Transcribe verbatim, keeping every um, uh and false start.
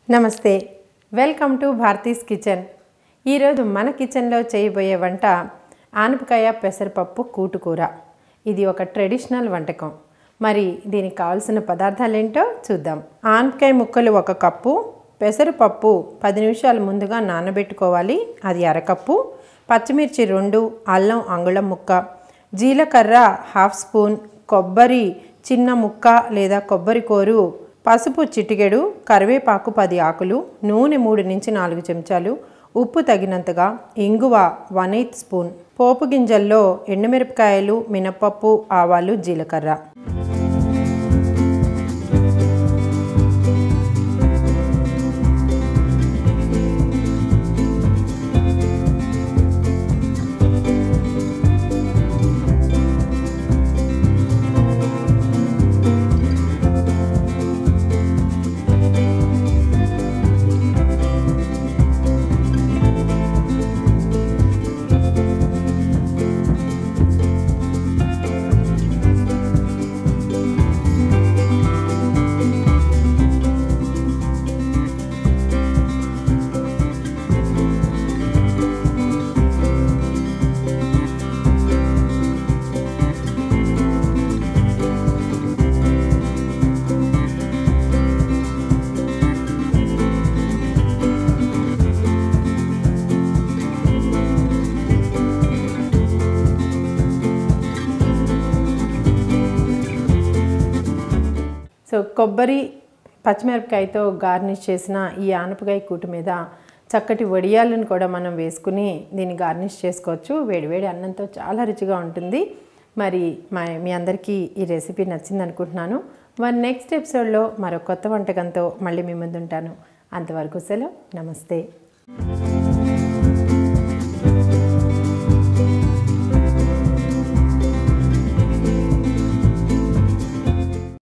నమస్తే welcome to Bharati's kitchen. ఈరోజు మన కిచెన్లో చేయబోయే వంట ఆనపకాయ పెసరపప్పు కూటుకూర। ఇది ఒక ట్రెడిషనల్ వంటకం। మరి దీనికి కావాల్సిన పదార్థాలు ఏంటో చూద్దాం। ఆనపకాయ ముక్కలు ఒక కప్పు, పెసరపప్పు పది నిమిషాలు ముందుగా నానబెట్టుకోవాలి, అది అరకప్పు, పచ్చిమిర్చి రెండు, అల్లం అంగుళం ముక్క, జీలకర్ర హాఫ్ స్పూన్, కొబ్బరి చిన్న ముక్క లేదా కొబ్బరి కోరు, పసుపు చిటికెడు, కరివేపాకు పది ఆకులు, నూనె మూడు నుంచి నాలుగు చెంచాలు, ఉప్పు తగినంతగా, ఇంగువ వన్ ఎయిత్ స్పూన్, పోపు గింజల్లో ఎండుమిరపకాయలు, మినపప్పు, ఆవాలు, జీలకర్ర। సో కొబ్బరి పచ్చిమిరపకాయతో గార్నిష్ చేసిన ఈ ఆనపకాయ కూటు మీద చక్కటి వడియాలను కూడా మనం వేసుకుని దీన్ని గార్నిష్ చేసుకోవచ్చు। వేడివేడి అన్నంతో చాలా రుచిగా ఉంటుంది। మరి మా మీ అందరికీ ఈ రెసిపీ నచ్చింది అనుకుంటున్నాను। మరి నెక్స్ట్ ఎపిసోడ్లో మరో కొత్త వంటకంతో మళ్ళీ మీ ముందు ఉంటాను। అంతవరకు సెలవు, నమస్తే।